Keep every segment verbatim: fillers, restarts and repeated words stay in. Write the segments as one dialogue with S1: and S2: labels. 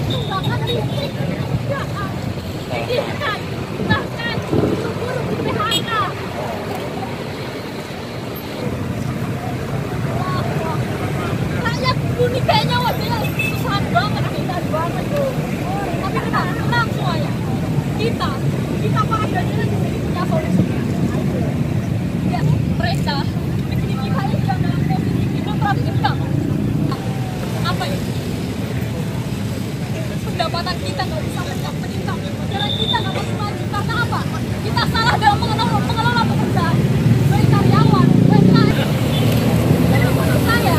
S1: tunggakan listrik, pendidikan, bahkan guru di P H K. Rakyat Brunei kayaknya wajahnya kesusahan banget, kesusahan banget tuh. Tapi tenang, tenang semuanya. Kita, kita para jajaran di sini punya solusinya. Ya, mereka negeri kita ini sedang dalam posisi demokrat gendang. Apa itu? Pendapatan kita nggak bisa meningkat, jalan kita nggak bisa maju karena apa? Kita salah dalam mengelola, mengelola pekerjaan, baik karyawan, U M K M. Jadi menurut saya,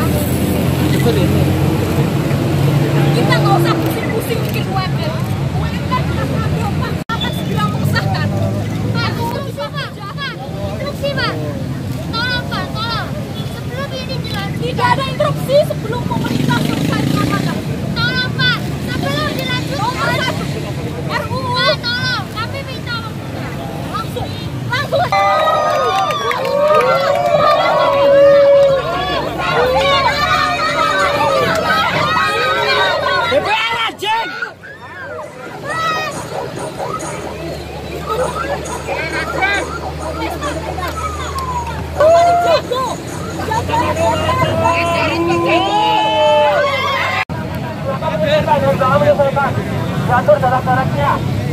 S1: kita nggak usah pusing-pusing bikin U M K M. U M K M kita sangat gampang, akan segera mengesahkan. Pak, instruksi Pak, Pak, instruksi Pak. Tolong Pak, tolong. Sebelum ini dilanjut. Tidak ada instruksi sebelum pemerintah selesai mengatakan. Tolong Pak, sebelum dilanjutkan. R U U Pak, tolong. Kami minta waktunya. Langsung, langsung. D P R anjing. Kembali jago. Jatuh dalam-dalamnya.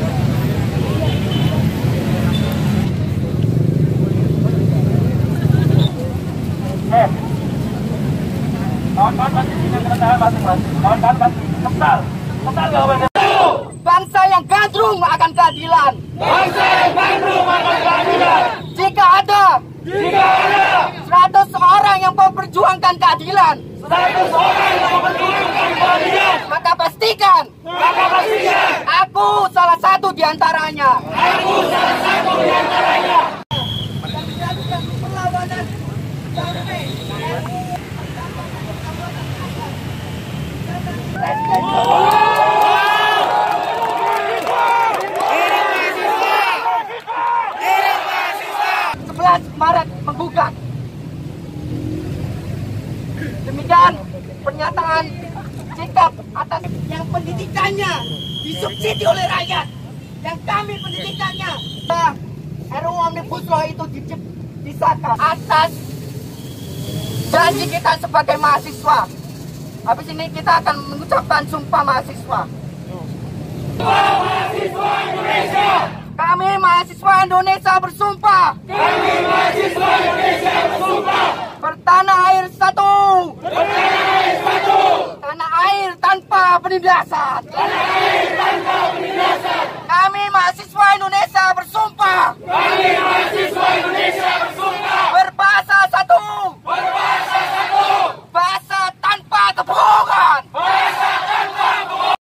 S1: Eh, kawan-kawan pasti punya keresahan masing-masing. Kawan-kawan pasti kental, kental jawabannya. Bangsa yang gandrung akan keadilan. Bangsa yang gandrung akan keadilan. Jika ada, jika ada seratus orang yang memperjuangkan keadilan, seratus orang yang memperjuangkan keadilan, maka pastikan, maka pastikan, aku salah satu di antaranya. Aku salah satu di antaranya. Perlawanan sampai sebelas Maret menggugat. Demikian pernyataan sikap atas yang pendidikannya disubsidi oleh rakyat, yang kami pendidikannya. Nah, R U U Omnibus Law itu disahkan atas janji kita sebagai mahasiswa. Habis ini kita akan mengucapkan sumpah mahasiswa. Sumpah mahasiswa Indonesia. Kami mahasiswa Indonesia bersumpah. Kami mahasiswa Indonesia bersumpah. Bertanah air satu. Bertanah air satu. Tanah air tanpa penindasan. Tanah air tanpa penindasan.